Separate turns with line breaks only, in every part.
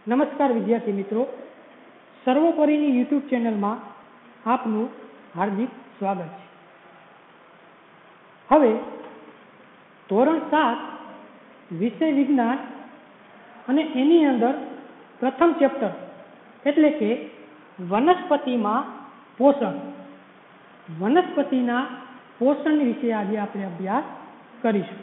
નમસ્કાર વિદ્યાર્થી મિત્રો, સર્વોપરીની યુટ્યુબ ચેનલમાં આપનું હાર્દિક સ્વાગત છે. હવે ધોરણ 7 વિષય વિજ્ઞાન અને એની અંદર પ્રથમ ચેપ્ટર એટલે કે વનસ્પતિમાં પોષણ, વનસ્પતિના પોષણ વિશે આજે આપણે અભ્યાસ કરીશું.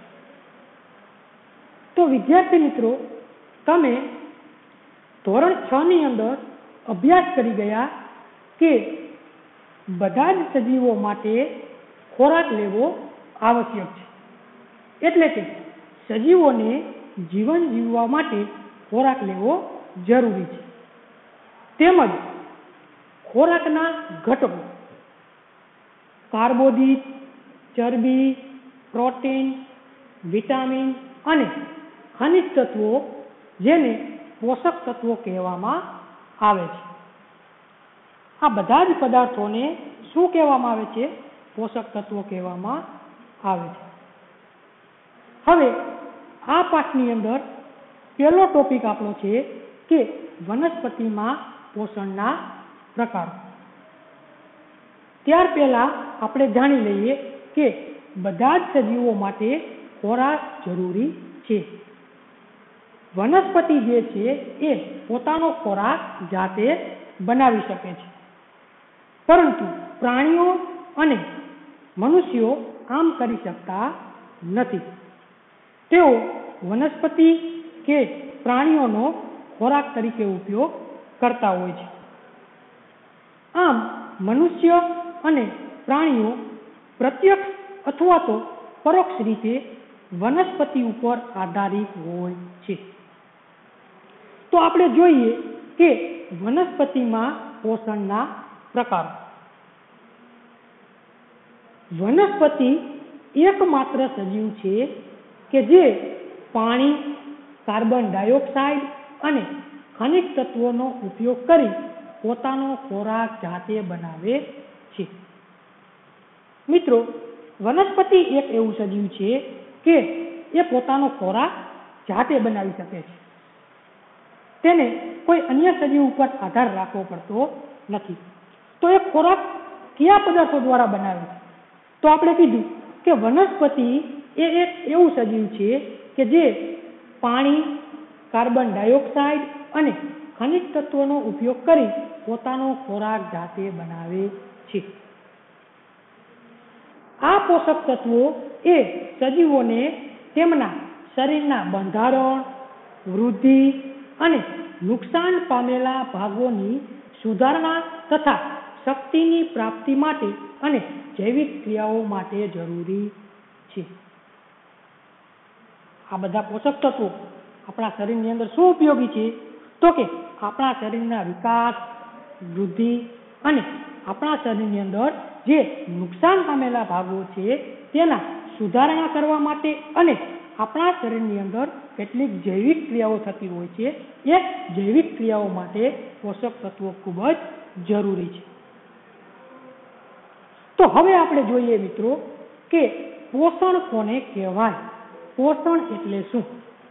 તો વિદ્યાર્થી મિત્રો, તમે ધોરણ 6 ની અંદર અભ્યાસ કરી ગયા કે બધા જ સજીવો માટે ખોરાક લેવો આવશ્યક છે. એટલે કે સજીવોને જીવન જીવવા માટે ખોરાક લેવો જરૂરી છે. તેમજ ખોરાકના ઘટકો કાર્બોદિત, ચરબી, પ્રોટીન, વિટામિન અને ખનિજ તત્વો, જેને પોષક તત્વો કહેવામાં આવે છે. આ બધા જ પદાર્થોને શું કહેવામાં આવે છે? પોષક તત્વો કહેવામાં આવે છે. હવે આ પાઠની અંદર પહેલો ટોપિક આપણો છે કે વનસ્પતિમાં પોષણના પ્રકારો. ત્યાર પહેલા આપણે જાણી લઈએ કે બધા જ સજીવો માટે ખોરાક જરૂરી છે. વનસ્પતિ જે છે એ પોતાનો ખોરાક જાતે બનાવી શકે છે, પરંતુ પ્રાણીઓ અને મનુષ્યો આમ કરી શકતા નથી. તેઓ વનસ્પતિ કે પ્રાણીઓનો ખોરાક તરીકે ઉપયોગ કરતા હોય છે. આમ મનુષ્ય અને પ્રાણીઓ પ્રત્યક્ષ અથવા તો પરોક્ષ રીતે વનસ્પતિ ઉપર આધારિત હોય છે. તો આપણે જોઈએ કે વનસ્પતિમાં પોષણના પ્રકારો. વનસ્પતિ એકમાત્ર સજીવ છે કે જે પાણી, કાર્બન ડાયોક્સાઇડ અને ખનિજ તત્વોનો ઉપયોગ કરી પોતાનો ખોરાક જાતે બનાવે છે. મિત્રો, વનસ્પતિ એક એવું સજીવ છે કે એ પોતાનો ખોરાક જાતે બનાવી શકે છે. તેને કોઈ અન્ય સજીવ ઉપર આધાર રાખવો પડતો નથી. તો એ ખોરાક કયા પદાર્થો દ્વારા બનાવે છે? તો આપણે કીધું કે વનસ્પતિ એ એક એવું સજીવ છે કે જે પાણી, કાર્બન ડાયોક્સાઇડ અને ખનિજ તત્વોનો ઉપયોગ કરી પોતાનો ખોરાક જાતે બનાવે છે. આ પોષક તત્વો એ સજીવોને તેમના શરીરના બંધારણ, વૃદ્ધિ અને નુકસાન પામેલા ભાગોની સુધારણા તથા શક્તિની પ્રાપ્તિ માટે અને જૈવિક ક્રિયાઓ માટે જરૂરી છે. આ બધા પોષક તત્વો આપણા શરીરની અંદર શું ઉપયોગી છે? તો કે આપણા શરીરના વિકાસ, વૃદ્ધિ અને આપણા શરીરની અંદર જે નુકસાન પામેલા ભાગો છે તેના સુધારણા કરવા માટે અને આપણા શરીરની અંદર કેટલીક જૈવિક ક્રિયાઓ થતી હોય છે, એ જૈવિક ક્રિયાઓ માટે પોષક તત્વો ખૂબ જ જરૂરી છે. તો હવે આપણે જોઈએ મિત્રો કે પોષણ કોને કહેવાય? પોષણ એટલે શું?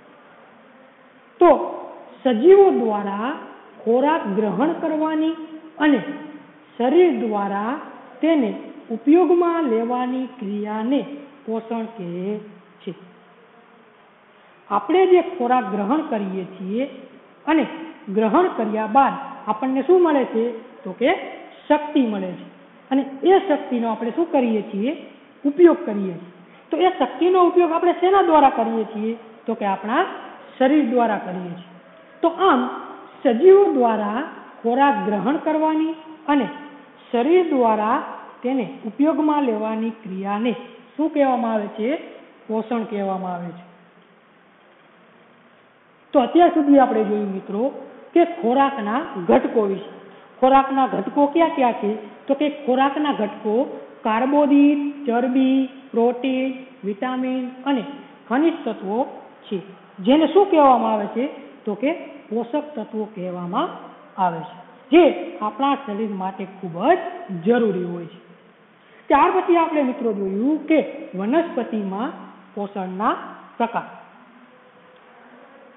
તો સજીવો દ્વારા ખોરાક ગ્રહણ કરવાની અને શરીર દ્વારા તેને ઉપયોગમાં લેવાની ક્રિયાને પોષણ કહે છે. આપણે જે ખોરાક ગ્રહણ કરીએ છીએ અને ગ્રહણ કર્યા બાદ આપણને શું મળે છે? તો કે શક્તિ મળે છે. અને એ શક્તિનો આપણે શું કરીએ છીએ? ઉપયોગ કરીએ છીએ. તો એ શક્તિનો ઉપયોગ આપણે શેના દ્વારા કરીએ છીએ? તો કે આપણા શરીર દ્વારા કરીએ છીએ. તો આમ સજીવો દ્વારા ખોરાક ગ્રહણ કરવાની અને શરીર દ્વારા તેને ઉપયોગમાં લેવાની ક્રિયાને શું કહેવામાં આવે છે? પોષણ કહેવામાં આવે છે. તો અત્યાર સુધી આપણે જોયું મિત્રો કે ખોરાકના ઘટકો વિશે. ખોરાકના ઘટકો ક્યાં ક્યાં છે? તો કે ખોરાકના ઘટકો કાર્બોદિત, ચરબી, પ્રોટીન, વિટામિન અને ખનિજ તત્વો છે, જેને શું કહેવામાં આવે છે? તો કે પોષક તત્વો કહેવામાં આવે છે, જે આપણા શરીર માટે ખૂબ જ જરૂરી હોય છે. ત્યાર પછી આપણે મિત્રો જોયું કે વનસ્પતિમાં પોષણના પ્રકાર.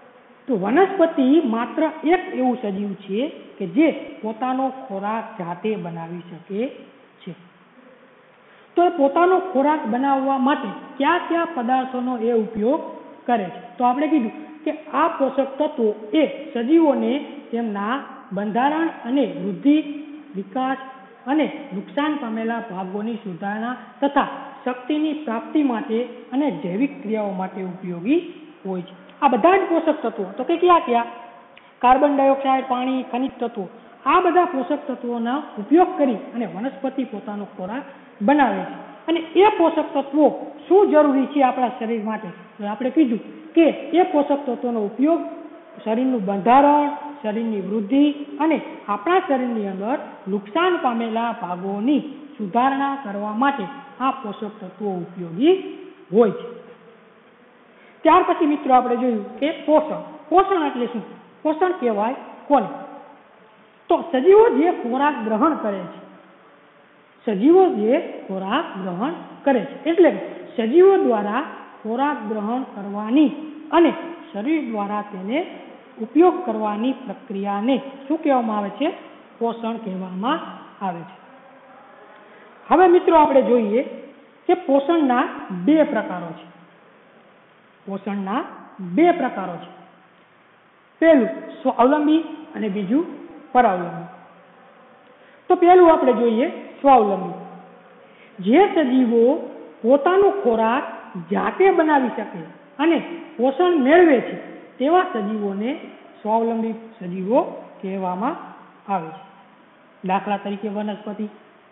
તો વનસ્પતિ માત્ર એક એવું સજીવ છે કે જે પોતાનો ખોરાક જાતે બનાવી શકે છે. તો એ પોતાનો ખોરાક બનાવવા માટે કયા કયા પદાર્થોનો એ ઉપયોગ કરે છે? તો આપણે કીધું કે આ પોષક તત્વો એ સજીવોને તેમના બંધારણ અને વૃદ્ધિ, વિકાસ અને નુકસાન પામેલા ભાગોની સુધારણા તથા શક્તિની પ્રાપ્તિ માટે અને જૈવિક ક્રિયાઓ માટે ઉપયોગી હોય છે. આ બધા જ પોષક તત્વો તો કે કયા કયા? કાર્બન ડાયોક્સાઇડ, પાણી, ખનિજ તત્વો, આ બધા પોષક તત્વોના ઉપયોગ કરી અને વનસ્પતિ પોતાનો ખોરાક બનાવે છે. અને એ પોષક તત્વો શું જરૂરી છે આપણા શરીર માટે? તો આપણે કીધું કે એ પોષક તત્વોનો ઉપયોગ શરીરનું બંધારણ, શરીરની વૃદ્ધિ અને આપણા શરીરની અંદર નુકસાન પામેલા ભાગોની સુધારણા કરવા માટે આ પોષક તત્વો ઉપયોગી હોય છે. ત્યાર પછી મિત્રો આપણે જોયું કે પોષણ. પોષણ એટલે શું? પોષણ કહેવાય કોને? તો સજીવો જે ખોરાક ગ્રહણ કરે છે, સજીવો જે ખોરાક ગ્રહણ કરે છે એટલે સજીવો દ્વારા ખોરાક ગ્રહણ કરવાની અને શરીર દ્વારા તેને ઉપયોગ કરવાની પ્રક્રિયાને શું કહેવામાં આવે છે? પોષણ કહેવામાં આવે છે. હવે મિત્રો આપણે જોઈએ કે પોષણના બે પ્રકારો છે. પોષણના બે પ્રકારો છે. પહેલું સ્વાવલંબી અને બીજું પરાવલંબી. તો પહેલું આપણે જોઈએ સ્વાવલંબી. જે સજીવો પોતાનો ખોરાક જાતે બનાવી શકે અને પોષણ મેળવે છે તેવા સજીવોને સ્વાવલંબી સજીવો કહેવામાં આવે છે. દાખલા તરીકે વનસ્પતિ.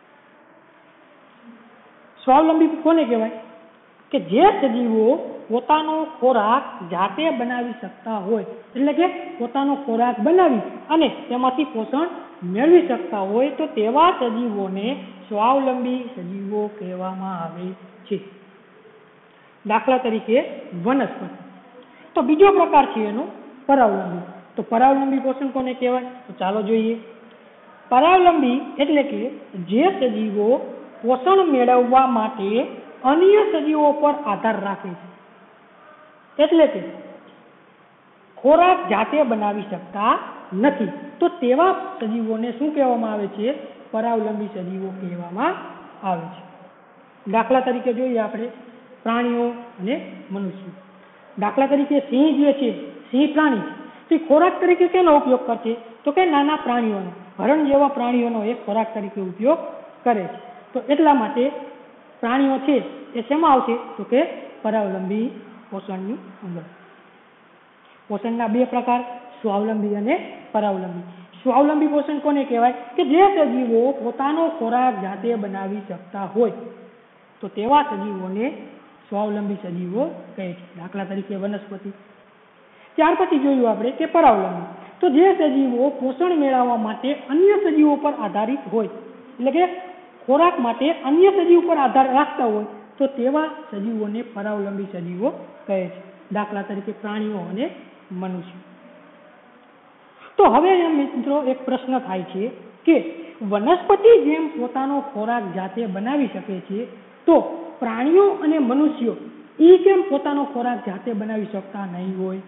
સ્વાવલંબી કોને કહેવાય? કે જે સજીવો પોતાનો ખોરાક જાતે બનાવી શકતા હોય, એટલે કે પોતાનો ખોરાક બનાવી અને તેમાંથી પોષણ મેળવી શકતા હોય તો તેવા સજીવોને સ્વાવલંબી સજીવો કહેવામાં આવે છે. દાખલા તરીકે વનસ્પતિ. તો બીજો પ્રકાર છે એનો પરાવલંબી. તો પરાવલંબી પોષણ કોને કહેવાય? તો ચાલો જોઈએ. પરાવલંબી એટલે કે જે સજીવો પોષણ મેળવવા માટે અન્ય સજીવો પર આધાર રાખે છે, એટલે કે ખોરાક જાતે બનાવી શકતા નથી, તો તેવા સજીવોને શું કહેવામાં આવે છે? પરાવલંબી સજીવો કહેવામાં આવે છે. દાખલા તરીકે જોઈએ આપણે પ્રાણીઓ અને મનુષ્યો. દાખલા તરીકે સિંહ જે છે, સિંહ પ્રાણી તે ખોરાક તરીકે શેનો ઉપયોગ કરશે? તો કે નાના પ્રાણીઓનો, હરણ જેવા પ્રાણીઓનો એ ખોરાક તરીકે ઉપયોગ કરે છે. તો એટલા માટે પ્રાણીઓ છે એ શેમાં આવશે? તો કે પરાવલંબી પોષણની અંદર. પોષણના બે પ્રકાર, સ્વાવલંબી અને પરાવલંબી. સ્વાવલંબી પોષણ કોને કહેવાય? કે જે સજીવો પોતાનો ખોરાક જાતે બનાવી શકતા હોય તો તેવા સજીવોને સ્વાવલંબી સજીવો કહે છે. દાખલા તરીકે વનસ્પતિ. ત્યાર પછી જોયું આપણે કે પરાવલંબી. તો જે સજીવો પોષણ મેળવવા માટે અન્ય સજીવો પર આધારિત હોય, એટલે કે ખોરાક માટે અન્ય સજીવ પર આધાર રાખતા હોય તો તેવા સજીવોને પરાવલંબી સજીવો કહે છે. દાખલા તરીકે પ્રાણીઓ અને મનુષ્ય. તો હવે એમ મિત્રો એક પ્રશ્ન થાય છે કે વનસ્પતિ જેમ પોતાનો ખોરાક જાતે બનાવી શકે છે તો પ્રાણીઓ અને મનુષ્યો એ કેમ પોતાનો ખોરાક જાતે બનાવી શકતા નહીં હોય?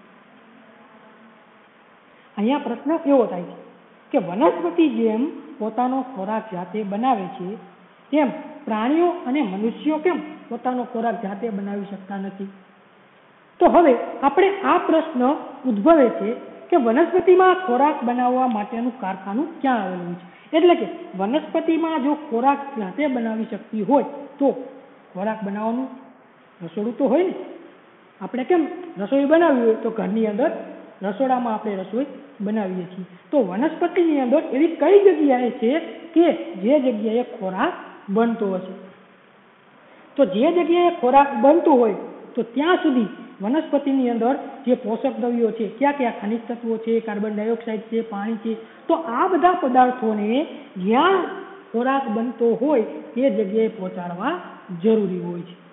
અહીંયા પ્રશ્ન એવો થાય છે કે વનસ્પતિ જેમ પોતાનો ખોરાક જાતે બનાવે છે તેમ પ્રાણીઓ અને મનુષ્યો કેમ પોતાનો ખોરાક જાતે બનાવી શકતા નથી? તો હવે આપણે આ પ્રશ્ન ઉદ્ભવે છે કે વનસ્પતિમાં ખોરાક બનાવવા માટેનું કારખાનું ક્યાં આવેલું છે? એટલે કે વનસ્પતિમાં જો ખોરાક જાતે બનાવી શકતી હોય તો ખોરાક બનાવવાનું રસોડું તો હોય ને. આપણે કેમ રસોઈ બનાવવી હોય તો ઘરની અંદર રસોડામાં આપણે રસોઈ બનાવીએ છીએ. તો વનસ્પતિની અંદર એવી કઈ જગ્યાએ છે કે જે જગ્યાએ ખોરાક બનતો હશે? તો જે જગ્યાએ ખોરાક બનતો હોય તો ત્યાં સુધી વનસ્પતિની અંદર જે પોષક દ્રવ્યો છે, કયા કયા ખનિજ તત્વો છે, કાર્બન ડાયોક્સાઇડ છે, પાણી છે, તો આ બધા પદાર્થોને જ્યાં ખોરાક બનતો હોય તે જગ્યાએ પહોંચાડવા જરૂરી હોય છે.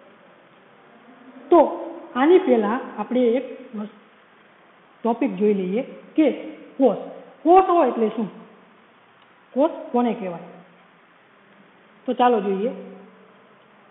તો આની પહેલા આપણે એક ટોપિક જોઈ લઈએ કે કોષ. કોષ હોય એટલે શું? કોષ કોને કહેવાય? તો ચાલો જોઈએ.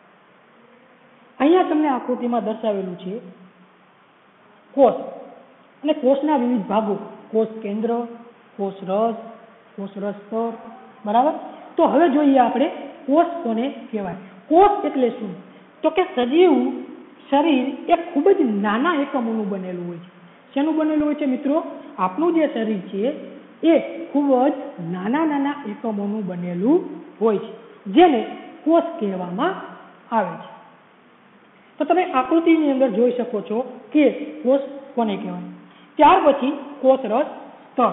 અહીંયા તમને આકૃતિમાં દર્શાવેલું છે કોષ. અને કોષના વિવિધ ભાગો, કોષ કેન્દ્ર, કોષ રસ, કોષ રસ સ્તર, બરાબર. તો હવે જોઈએ આપણે કોષ કોને કહેવાય. કોષ એટલે શું? તો કે સજીવ શરીર એ ખૂબ જ નાના એકમોનું બનેલું હોય છે. શેનું બનેલું હોય છે મિત્રો? આપણું જે શરીર છે એ ખૂબ જ નાના નાના એકમોનું બનેલું હોય છે, જેને કોષ કહેવામાં આવે છે. તો તમે આકૃતિની અંદર જોઈ શકો છો કે કોષ કોને કહેવાય. ત્યાર પછી કોષ રસ સ્તર.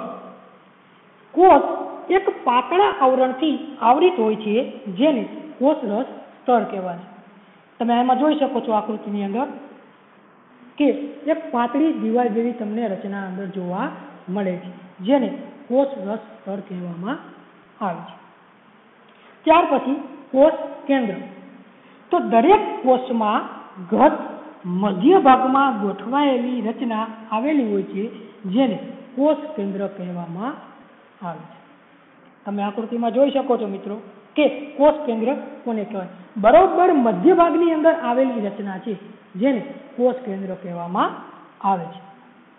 કોષ એક પાતળા આવરણથી આવરિત હોય છે, જેને કોષ રસ સ્તર કહેવાય છે. તમે આમાં જોઈ શકો છો આકૃતિની અંદર કે એક પાતળી દિવાલ જેવી તમને રચના અંદર જોવા મળે છે, જેને કોષ રસ સ્તર કહેવામાં આવે છે. ત્યાર પછી કોષ કેન્દ્ર. તો દરેક કોષમાં ઘટ મધ્ય ભાગમાં ગોઠવાયેલી રચના આવેલી હોય છે, જેને કોષ કેન્દ્ર કહેવામાં આવે છે. તમે આકૃતિમાં જોઈ શકો છો મિત્રો કે કોષ કેન્દ્ર કોને કહેવાય. બરોબર મધ્ય ભાગની અંદર આવેલી રચના છે, જેને કોષ કેન્દ્ર કહેવામાં આવે છે.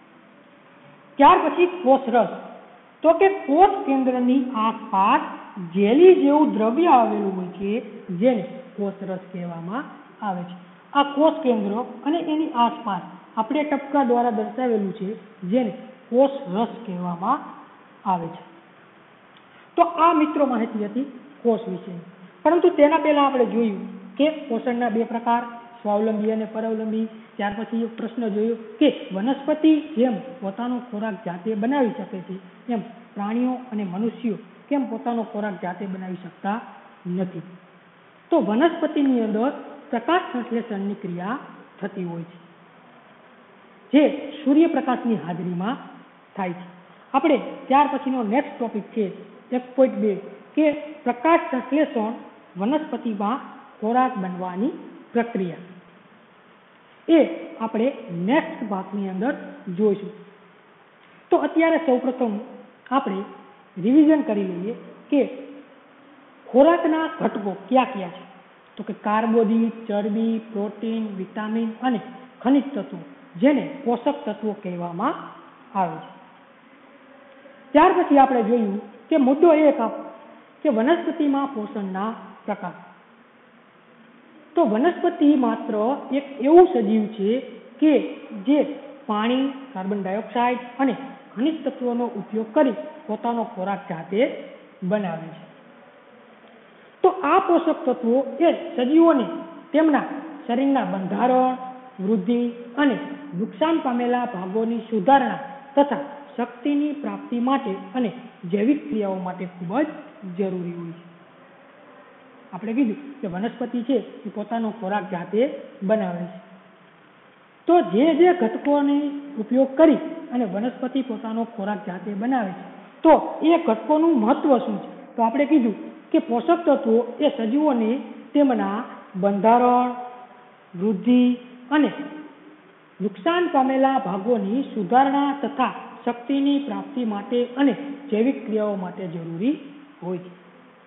ત્યાર પછી કોષ રસ. તો કે કોષ કેન્દ્રની આસપાસ જેલી જેવું દ્રવ્ય આવેલું હોય છે, જેને કોષ રસ કહેવામાં આવે છે. આ કોષ કેન્દ્ર અને એની આસપાસ આપણે ટપકા દ્વારા દર્શાવેલું છે, જેને કોષ રસ કહેવામાં આવે છે. તો આ મિત્રો માહિતી હતી કોષ વિશે. પરંતુ તેના પહેલા આપણે જોયું કે પોષણના બે પ્રકાર, સ્વાવલંબી અને પરાવલંબી. ત્યાર પછી એક પ્રશ્ન જોયો કે વનસ્પતિ જેમ પોતાનો ખોરાક જાતે બનાવી શકે છે, એમ પ્રાણીઓ અને મનુષ્યો કેમ પોતાનો ખોરાક જાતે બનાવી શકતા નથી. તો વનસ્પતિની અંદર પ્રકાશ સંશ્લેષણની ક્રિયા થતી હોય છે, જે સૂર્યપ્રકાશની હાજરીમાં થાય છે. આપણે ત્યાર પછીનો નેક્સ્ટ ટોપિક છે 1.2 કે પ્રકાશ સંશ્લેષણ વનસ્પતિમાં ખોરાક બનવાની પ્રક્રિયા. એ આપણે નેક્સ્ટ ભાગની અંદર જોઈશું. તો અત્યારે સૌપ્રથમ આપણે રિવિઝન કરી લઈએ કે ખોરાકના ઘટકો કયા કયા છે. તો કે કાર્બોદિત, ચરબી, પ્રોટીન, વિટામિન અને ખનિજ તત્વો, જેને પોષક તત્વો કહેવામાં આવે છે. ત્યાર પછી આપણે જોયું કે મુદ્દો એક કે વનસ્પતિમાં પોષણના પ્રકાર. તો વનસ્પતિ માત્ર એક એવું સજીવ છે કે જે પાણી, કાર્બન ડાયોક્સાઇડ અને ખનિજ તત્વોનો ઉપયોગ કરી પોતાનો ખોરાક જાતે બનાવે છે. તો આ પોષક તત્વો એ સજીવોને તેમના શરીરના બંધારણ, વૃદ્ધિ અને નુકસાન પામેલા ભાગોની સુધારણા તથા શક્તિની પ્રાપ્તિ માટે અને જૈવિક ક્રિયાઓ માટે ખૂબ જ જરૂરી હોય છે. આપણે કીધું કે વનસ્પતિ છે એ પોતાનો ખોરાક જાતે બનાવે છે. તો જે ઘટકોનો ઉપયોગ કરી અને વનસ્પતિ પોતાનો ખોરાક જાતે બનાવે છે, તો એ ઘટકોનું મહત્વ શું છે? તો આપણે કીધું કે પોષક તત્વો એ સજીવોને તેમના બંધારણ, વૃદ્ધિ અને નુકસાન પામેલા ભાગોની સુધારણા તથા શક્તિની પ્રાપ્તિ માટે અને જૈવિક ક્રિયાઓ માટે જરૂરી હોય છે.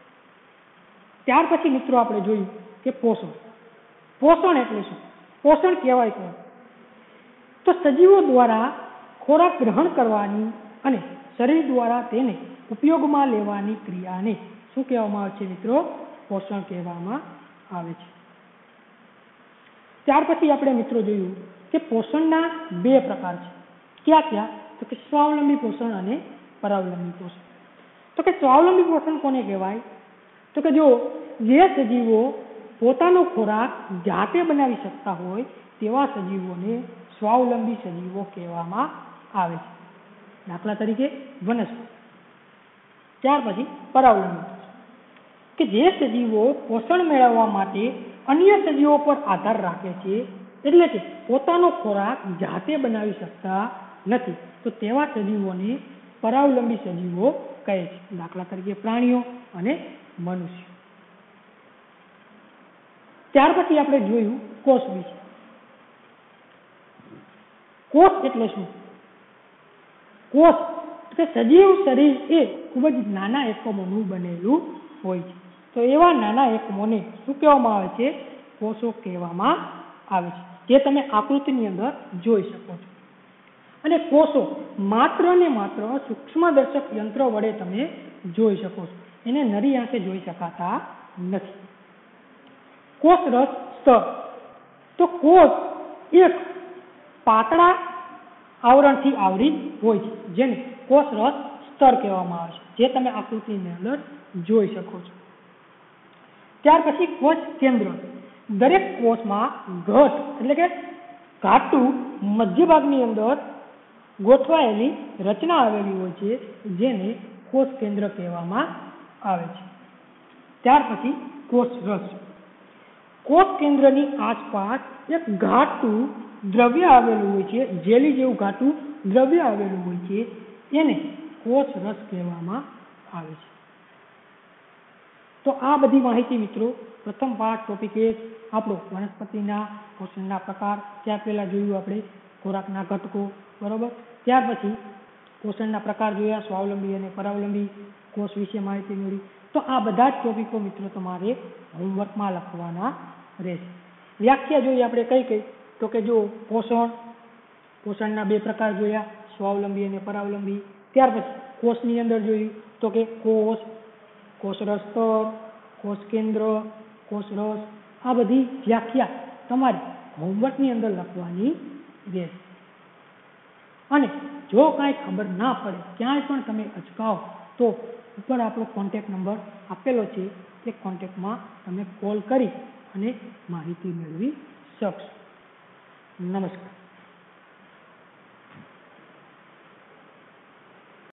ત્યાર પછી મિત્રો આપણે જોયું કે પોષણ. પોષણ એટલે શું? પોષણ કહેવાય કોણ? તો સજીવો દ્વારા ખોરાક ગ્રહણ કરવાની અને શરીર દ્વારા તેને ઉપયોગમાં લેવાની ક્રિયાને શું કહેવામાં આવે છે મિત્રો? પોષણ કહેવામાં આવે છે. ત્યાર પછી આપણે મિત્રો જોયું કે પોષણના બે પ્રકાર છે. કયા કયા? તો કે સ્વાવલંબી પોષણ અને પરાવલંબી પોષણ. તો કે સ્વાવલંબી પોષણ કોને કહેવાય? તો કે જો જે સજીવો પોતાનો ખોરાક જાતે બનાવી શકતા હોય તેવા સજીવોને સ્વાવલંબી સજીવો કહેવામાં આવે છે. દાખલા તરીકે વનસ્પતિ. ત્યાર પછી પરાવલંબી કે જે સજીવો પોષણ મેળવવા માટે અન્ય સજીવો પર આધાર રાખે છે, એટલે કે પોતાનો ખોરાક જાતે બનાવી શકતા નથી, તો તેવા સજીવોને પરાવલંબી સજીવો કહે છે. દાખલા તરીકે પ્રાણીઓ અને મનુષ્ય. ત્યાર પછી આપણે જોયું કોષ વિશે. કોષ એટલે શું? કોષ કે સજીવ શરીર એ ખૂબ જ નાના એકમોનું બનેલું હોય છે. તો એવા નાના એકમોને શું કહેવામાં આવે છે? કોષો કહેવામાં આવે છે, જે તમે આકૃતિની અંદર જોઈ શકો છો. અને કોષો માત્ર ને માત્ર સૂક્ષ્મદર્શક યંત્ર વડે તમે જોઈ શકો છો, એને નરી આંખે જોઈ શકાતા નથી. કોષરસ સ્તર. તો કોષ એક પાતળા આવરણથી આવરિત હોય છે, જેને કોષરસ સ્તર કહેવામાં આવે છે, જે તમે આકૃતિની અંદર જોઈ શકો છો. ત્યાર પછી કોષ કેન્દ્ર. દરેક કોષમાં ઘટ એટલે કે ઘાટું મધ્ય ભાગની અંદર ગોઠવાયેલી રચના આવેલી હોય છે, જેને કોષ કેન્દ્ર કહેવામાં આવે છે. ત્યાર પછી કોષ રસ. કોષ કેન્દ્રની આસપાસ એક ઘાટું દ્રવ્ય આવેલું હોય છે, જેલી જેવું ઘાટું દ્રવ્ય આવેલું હોય છે, એને કોષ રસ કહેવામાં આવે છે. તો આ બધી માહિતી મિત્રો પ્રથમ પાઠ ટોપિક 1 આપણો વનસ્પતિના પોષણના પ્રકાર, ત્યાર પહેલા જોયું આપણે ખોરાકના ઘટકો, બરોબર. ત્યાર પછી પોષણના પ્રકાર જોયા, સ્વાવલંબી અને પરાવલંબી કોષ વિશે માહિતી મળી. તો આ બધા જ ટોપિકો મિત્રો તમારે હોમવર્કમાં લખવાના રહેશે. વ્યાખ્યા જોઈએ આપણે કઈ તો કે જો પોષણના 2 પ્રકાર જોયા, સ્વાવલંબી અને પરાવલંબી. ત્યાર પછી કોષની અંદર જોયું તો કે કોષરસ સ્તર, કોષ કેન્દ્ર, કોષરસ, આ બધી વ્યાખ્યા તમારે હોમવર્કની અંદર લખવાની રહેશે. અને જો કાંઈ ખબર ના પડે, ક્યાંય પણ તમે અચકાઓ, તો ઉપર આપણો કોન્ટેક્ટ નંબર આપેલો છે, તે કોન્ટેક્ટમાં તમે કોલ કરી અને માહિતી મેળવી શકશો. નમસ્કાર.